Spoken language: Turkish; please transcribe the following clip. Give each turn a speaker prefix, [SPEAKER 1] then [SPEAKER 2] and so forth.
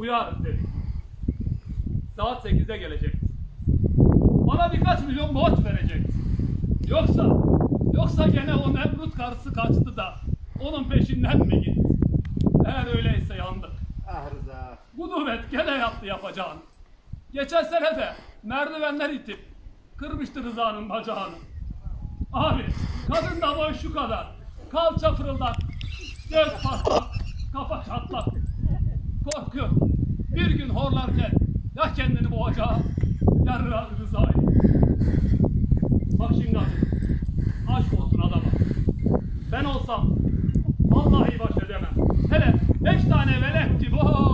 [SPEAKER 1] Uyarız dedik. Saat 8'de gelecekti. Bana birkaç milyon borç verecekti. Yoksa gene o Nemrut karısı kaçtı da onun peşinden mi gitti? Eğer öyleyse yandık.
[SPEAKER 2] Ah Rıza.
[SPEAKER 1] Gudubet gene yaptı yapacağını. Geçen sene de merdivenler itip kırmıştı Rıza'nın bacağını. Abi kadın da boy şu kadar. Kalça fırıldak, göz patlak, kafa çatlak. Korkuyorum. Bir gün horlarken ya kendini boğacağım ya Rıza'yı. Bak şimdi abi. Aşk olsun adama. Ben olsam vallahi baş edemem. Hele 5 tane velet gibi